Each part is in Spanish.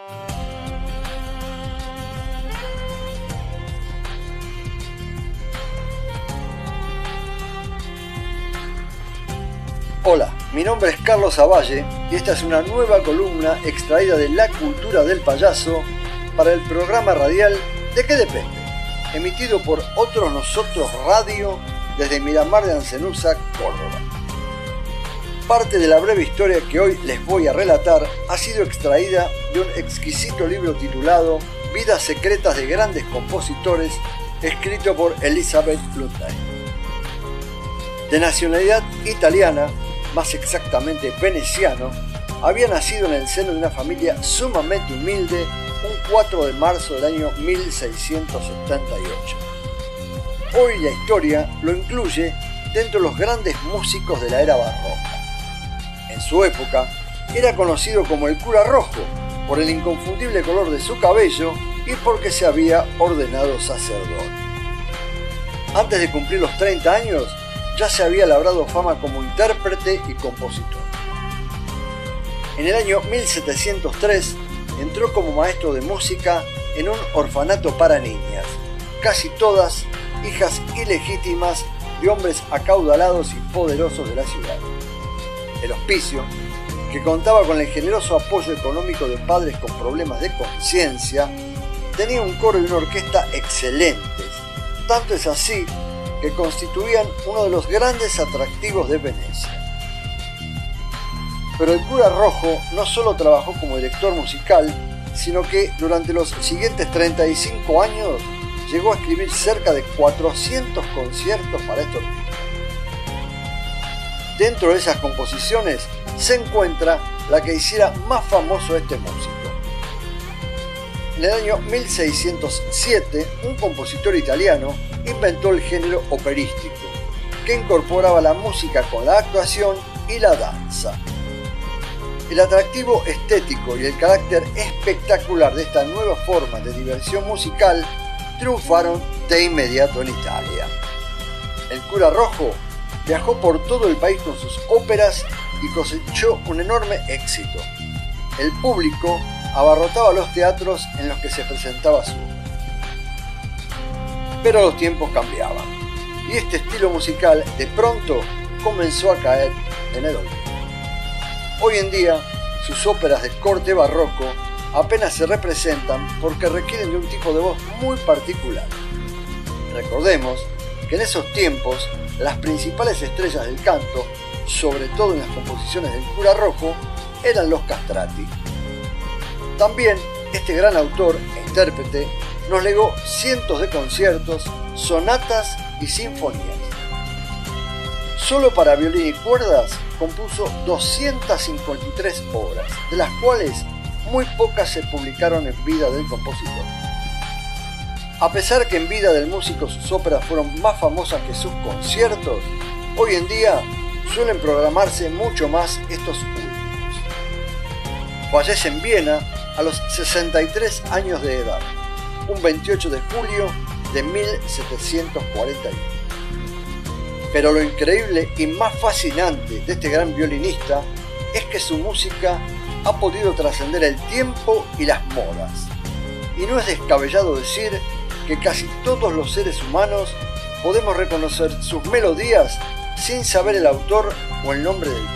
Hola, mi nombre es Carlos Avalle y esta es una nueva columna extraída de La Cultura del Payaso para el programa radial ¿De qué depende?, emitido por Otros Nosotros Radio desde Miramar de Ancenusa, Córdoba. Parte de la breve historia que hoy les voy a relatar ha sido extraída de un exquisito libro titulado Vidas secretas de grandes compositores, escrito por Elizabeth Ludnay. De nacionalidad italiana, más exactamente veneciano, había nacido en el seno de una familia sumamente humilde un 4 de marzo del año 1678. Hoy la historia lo incluye dentro de los grandes músicos de la era barroca. En su época era conocido como el cura rojo por el inconfundible color de su cabello y porque se había ordenado sacerdote. Antes de cumplir los 30 años, ya se había labrado fama como intérprete y compositor. En el año 1703 entró como maestro de música en un orfanato para niñas, casi todas hijas ilegítimas de hombres acaudalados y poderosos de la ciudad. El hospicio, que contaba con el generoso apoyo económico de padres con problemas de conciencia, tenía un coro y una orquesta excelentes, tanto es así que constituían uno de los grandes atractivos de Venecia. Pero el cura rojo no solo trabajó como director musical, sino que durante los siguientes 35 años llegó a escribir cerca de 400 conciertos para esta orquesta. Dentro de esas composiciones se encuentra la que hiciera más famoso a este músico. En el año 1607, un compositor italiano inventó el género operístico, que incorporaba la música con la actuación y la danza. El atractivo estético y el carácter espectacular de esta nueva forma de diversión musical triunfaron de inmediato en Italia. El cura rojo viajó por todo el país con sus óperas y cosechó un enorme éxito. El público abarrotaba los teatros en los que se presentaba su obra. Pero los tiempos cambiaban, y este estilo musical de pronto comenzó a caer en el olvido. Hoy en día, sus óperas de corte barroco apenas se representan porque requieren de un tipo de voz muy particular. Recordemos que en esos tiempos, las principales estrellas del canto, sobre todo en las composiciones del cura rojo, eran los castrati. También, este gran autor e intérprete nos legó cientos de conciertos, sonatas y sinfonías. Solo para violín y cuerdas compuso 253 obras, de las cuales muy pocas se publicaron en vida del compositor. A pesar que en vida del músico sus óperas fueron más famosas que sus conciertos, hoy en día suelen programarse mucho más estos últimos. Fallece en Viena a los 63 años de edad, un 28 de julio de 1741. Pero lo increíble y más fascinante de este gran violinista es que su música ha podido trascender el tiempo y las modas. Y no es descabellado decir que casi todos los seres humanos podemos reconocer sus melodías sin saber el autor o el nombre del tema.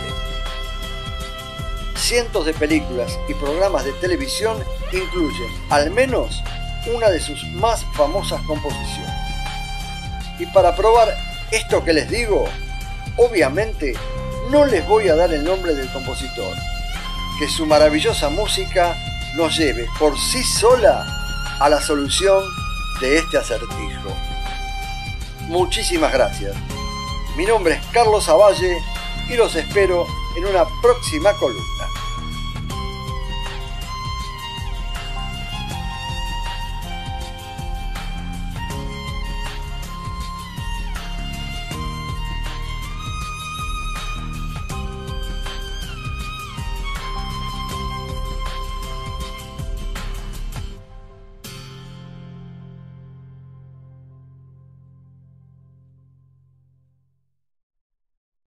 Cientos de películas y programas de televisión incluyen al menos una de sus más famosas composiciones. Y para probar esto que les digo, obviamente no les voy a dar el nombre del compositor. Que su maravillosa música nos lleve por sí sola a la solución de este acertijo. Muchísimas gracias. Mi nombre es Carlos Avalle y los espero en una próxima columna.